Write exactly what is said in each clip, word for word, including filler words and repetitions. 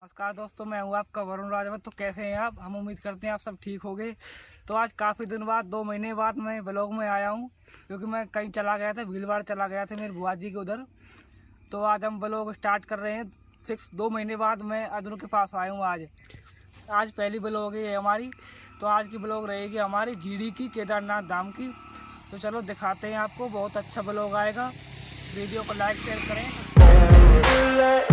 नमस्कार दोस्तों, मैं हूँ आपका वरुण राजवत। तो कैसे हैं आप? हम उम्मीद करते हैं आप सब ठीक हो गए। तो आज काफ़ी दिन बाद, दो महीने बाद मैं ब्लॉग में आया हूँ, क्योंकि मैं कहीं चला गया था, भीलवाड़ चला गया था मेरे बुआ जी के उधर। तो आज हम ब्लॉग स्टार्ट कर रहे हैं फिक्स। दो महीने बाद मैं अर्जुन के पास आया हूँ। आज आज पहली ब्लॉग है हमारी। तो आज की ब्लॉग रहेगी हमारी जीडी की, केदारनाथ धाम की। तो चलो दिखाते हैं आपको, बहुत अच्छा ब्लॉग आएगा। वीडियो को लाइक शेयर करें।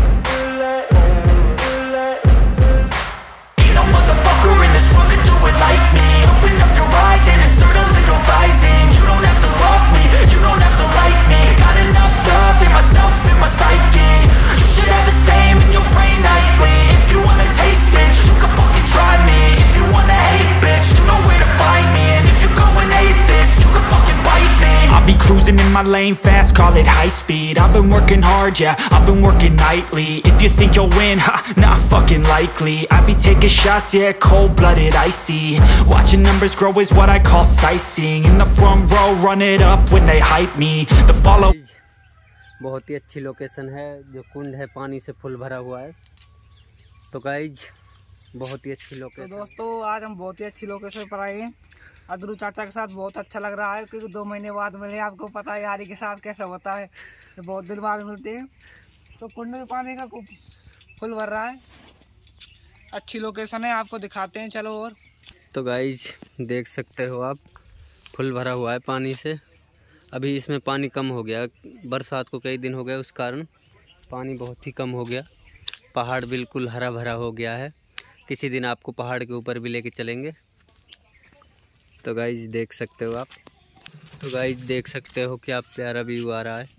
Cruising in my lane fast, call it high speed. I've been working hard, yeah, I've been working nightly. If you think you'll win, ha, not fucking likely. I be taking shots, yeah, cold-blooded, icy. Watching numbers grow is what I call sightseeing. In the front row, run it up when they hype me. The follow. बहुत ही अच्छी location है, जो कुंड है पानी से full भरा हुआ है। तो गाइज बहुत ही अच्छी लोकेशन। तो दोस्तों आज हम बहुत ही अच्छी लोकेशन पर आए हैं। अदरू चाचा के साथ बहुत अच्छा लग रहा है, क्योंकि दो महीने बाद मिले। आपको पता है यारी के साथ कैसा होता है, तो बहुत दिन बाद मिलते हैं। तो कुंड में पानी का फुल भर रहा है। अच्छी लोकेशन है, आपको दिखाते हैं, चलो। और तो गाइज देख सकते हो आप, फुल भरा हुआ है पानी से। अभी इसमें पानी कम हो गया, बरसात को कई दिन हो गए, उस कारण पानी बहुत ही कम हो गया। पहाड़ बिल्कुल हरा भरा हो गया है। किसी दिन आपको पहाड़ के ऊपर भी लेके चलेंगे। तो गाइज देख सकते हो आप, तो गाइज देख सकते हो क्या प्यारा व्यू आ रहा है।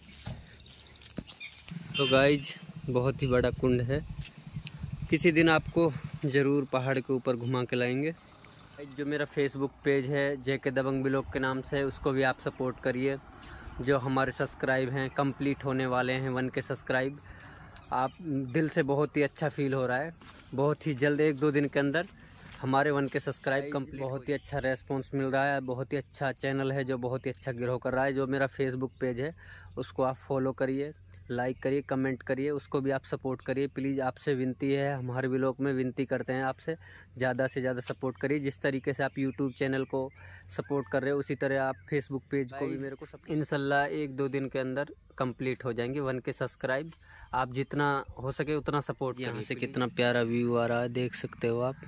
तो गाइज बहुत ही बड़ा कुंड है। किसी दिन आपको ज़रूर पहाड़ के ऊपर घुमा के लाएंगे। जो मेरा फेसबुक पेज है जेके दबंग ब्लॉग के नाम से, उसको भी आप सपोर्ट करिए। जो हमारे सब्सक्राइब हैं, कंप्लीट होने वाले हैं वन के सब्सक्राइब। आप दिल से बहुत ही अच्छा फील हो रहा है। बहुत ही जल्द, एक दो दिन के अंदर हमारे वन के सब्सक्राइब कंप्लीट। बहुत ही अच्छा रेस्पॉन्स मिल रहा है। बहुत ही अच्छा चैनल है, जो बहुत ही अच्छा ग्रो कर रहा है। जो मेरा फेसबुक पेज है उसको आप फॉलो करिए, लाइक करिए, कमेंट करिए, उसको भी आप सपोर्ट करिए प्लीज़। आपसे विनती है, हमारे ब्लॉग में विनती करते हैं आपसे, ज़्यादा से ज़्यादा सपोर्ट करिए। जिस तरीके से आप यूट्यूब चैनल को सपोर्ट कर रहे हो, उसी तरह आप फेसबुक पेज को भी मेरे को सपोर्ट। इंशाल्लाह एक दो दिन के अंदर कंप्लीट हो जाएंगे वन के सब्सक्राइब। आप जितना हो सके उतना सपोर्ट। यहाँ से कितना प्यारा व्यू आ रहा है, देख सकते हो आप।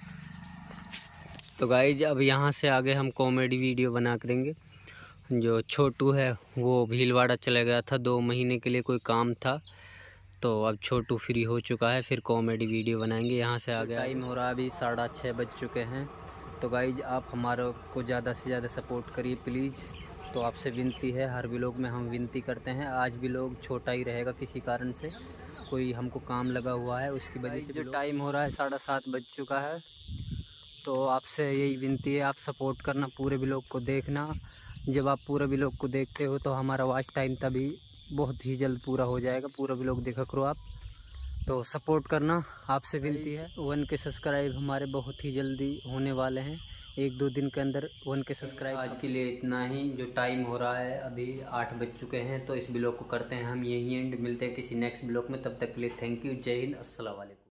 तो गाइज अब यहाँ से आगे हम कॉमेडी वीडियो बना करेंगे। जो छोटू है वो भीलवाड़ा चला गया था, दो महीने के लिए कोई काम था। तो अब छोटू फ्री हो चुका है, फिर कॉमेडी वीडियो बनाएंगे। यहाँ से आगे टाइम हो रहा है, अभी साढ़े छः बज चुके हैं। तो गाइज आप हमारे को ज़्यादा से ज़्यादा सपोर्ट करिए प्लीज़। तो आपसे विनती है, हर व्लॉग में हम विनती करते हैं। आज भी लोग छोटा ही रहेगा, किसी कारण से कोई हमको काम लगा हुआ है, उसकी वजह से। जो टाइम हो रहा है साढ़े सात बज चुका है। तो आपसे यही विनती है, आप सपोर्ट करना, पूरे व्लॉग को देखना। जब आप पूरे व्लॉग को देखते हो तो हमारा वॉच टाइम तभी बहुत ही जल्द पूरा हो जाएगा। पूरा व्लॉग देखा करो आप, तो सपोर्ट करना, आपसे विनती है। वन के सब्सक्राइब हमारे बहुत ही जल्दी होने वाले हैं, एक दो दिन के अंदर वन के सब्सक्राइब। आज के लिए इतना ही। जो टाइम हो रहा है अभी आठ बज चुके हैं, तो इस व्लॉग को करते हैं हम यही एंड। मिलते हैं किसी नेक्स्ट व्लॉग में, तब तक के लिए थैंक यू। जय हिंद, अस्सलाम वालेकुम।